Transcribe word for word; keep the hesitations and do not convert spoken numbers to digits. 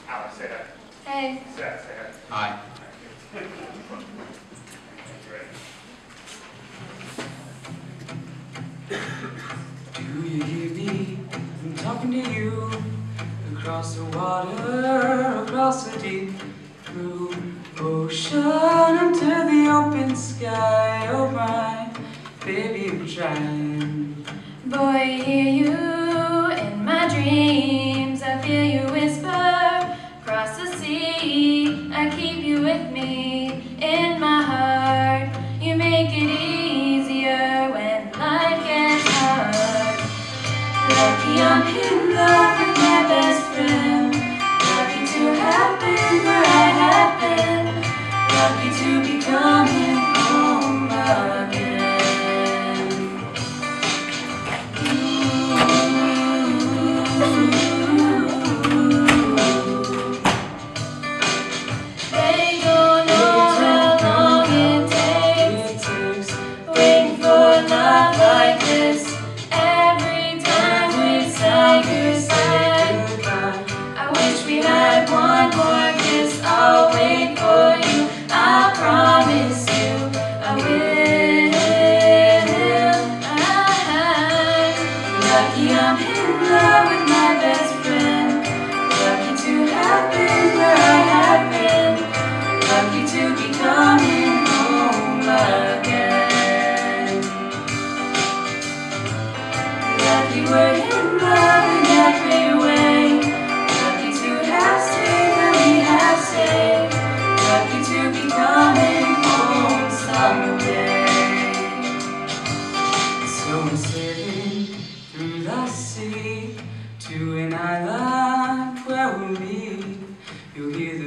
Alice, say hi. Hey. Seth, say hi. Hi. Do you hear me? I'm talking to you. Across the water, across the deep blue ocean, into the open sky. Oh my, baby, I'm trying. Boy, I hear you in my dreams. I feel you whisper across the sea. I keep you with me in my heart. You make it easier when life gets hard. Lucky I'm in love with my best friend. Lucky to have been where I have been. Lucky to be coming home again. They don't know how long it takes waiting for love like this. Every time we say goodbye, I wish we had one more kiss. I'll wait for you, I promise you I will. Lucky I'm in love with my best friend. Lucky to have been where I have been. Lucky to be coming home again. Lucky we're in love in every way. Lucky to have stayed where we have stayed. Lucky to be coming home someday. So I'm sailing through the sea to an island where we'll meet. You'll hear